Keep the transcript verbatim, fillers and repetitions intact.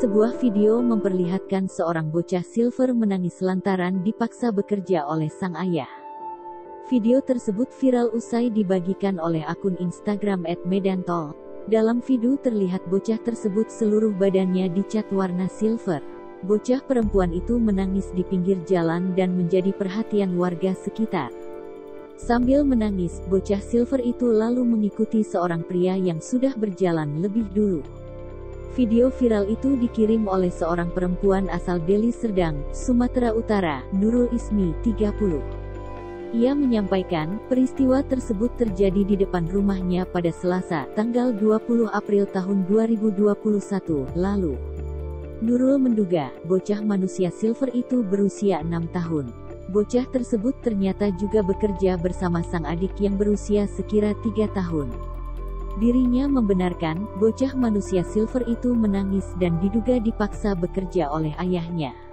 Sebuah video memperlihatkan seorang bocah silver menangis lantaran dipaksa bekerja oleh sang ayah. Video tersebut viral usai dibagikan oleh akun Instagram et medantol. Dalam video terlihat bocah tersebut seluruh badannya dicat warna silver. Bocah perempuan itu menangis di pinggir jalan dan menjadi perhatian warga sekitar. Sambil menangis, bocah silver itu lalu mengikuti seorang pria yang sudah berjalan lebih dulu. Video viral itu dikirim oleh seorang perempuan asal Deli Serdang, Sumatera Utara, Nurul Ismi, tiga puluh. Ia menyampaikan, peristiwa tersebut terjadi di depan rumahnya pada Selasa, tanggal dua puluh April tahun dua ribu dua puluh satu, lalu. Nurul menduga, bocah manusia silver itu berusia enam tahun. Bocah tersebut ternyata juga bekerja bersama sang adik yang berusia sekira tiga tahun. Dirinya membenarkan, bocah manusia silver itu menangis dan diduga dipaksa bekerja oleh ayahnya.